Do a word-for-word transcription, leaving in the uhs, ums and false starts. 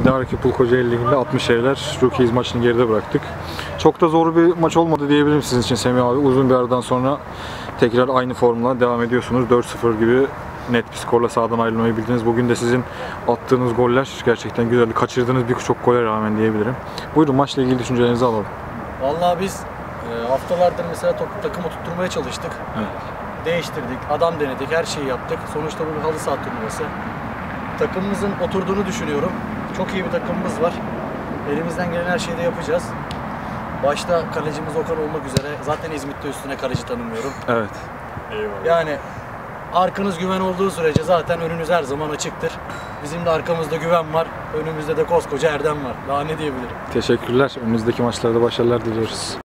Darkipul Kocaeli Ligi'nde altmış evler Rookies maçını geride bıraktık. Çok da zor bir maç olmadı diyebilirim sizin için Semih abi. Uzun bir aradan sonra tekrar aynı formla devam ediyorsunuz. dört sıfır gibi net bir skorla sahadan ayrılmayı bildiniz. Bugün de sizin attığınız goller gerçekten güzeldi. Kaçırdığınız birçok gole rağmen diyebilirim. Buyurun maçla ilgili düşüncelerinizi alalım. Vallahi biz e, haftalardır mesela top, takımı tutturmaya çalıştık. Evet. Değiştirdik, adam denedik, her şeyi yaptık. Sonuçta bu bir halı saha turnuvası. Takımımızın oturduğunu düşünüyorum. Çok iyi bir takımımız var. Elimizden gelen her şeyi de yapacağız. Başta kalecimiz Okan olmak üzere. Zaten İzmit'te üstüne kaleci tanımıyorum. Evet. Eyvallah. Yani arkanız güven olduğu sürece zaten önünüz her zaman açıktır. Bizim de arkamızda güven var. Önümüzde de koskoca Erdem var. Daha ne diyebilirim? Teşekkürler. Önümüzdeki maçlarda başarılar diliyoruz.